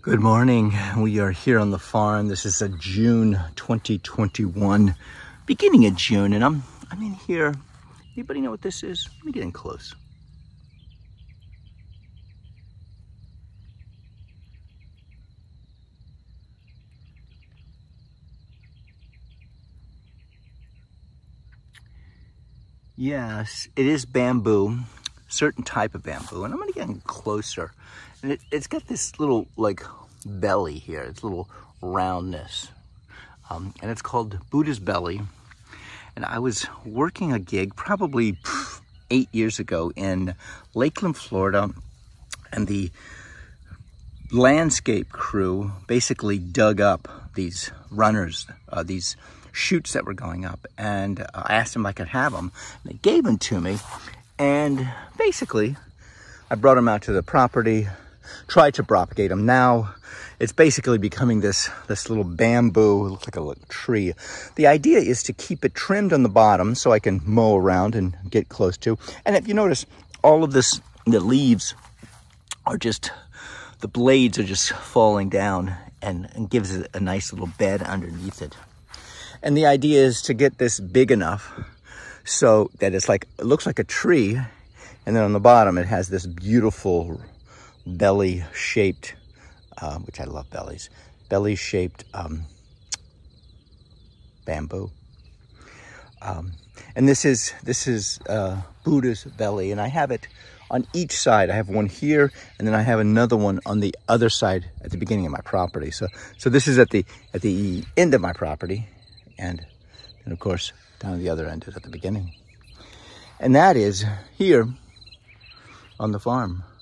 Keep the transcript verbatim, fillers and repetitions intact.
Good morning. We are here on the farm. This is a June twenty twenty-one, beginning of June, and I'm I'm in here. Anybody know what this is? Let me get in close. Yes, it is bamboo, certain type of bamboo, and I'm gonna get in closer. And it, it's got this little like belly here, it's a little roundness, um, and it's called Buddha's belly. And I was working a gig probably pff, eight years ago in Lakeland, Florida, and the landscape crew basically dug up these runners, uh, these shoots that were going up, and uh, I asked them if I could have them. And they gave them to me, and basically I brought them out to the property, tried to propagate them. Now it's basically becoming this this little bamboo. It looks like a little tree. The idea is to keep it trimmed on the bottom so I can mow around and get close to. And if you notice, all of this, the leaves are just, the blades are just falling down, and, and gives it a nice little bed underneath it. And the idea is to get this big enough so that it's like, it looks like a tree, and then on the bottom it has this beautiful belly shaped, uh, which I love bellies, belly shaped um, bamboo. Um, and this is, this is uh, Buddha's belly, and I have it on each side. I have one here, and then I have another one on the other side at the beginning of my property. So, so this is at the, at the end of my property. And then, of course, down at the other end is at the beginning. And that is here on the farm.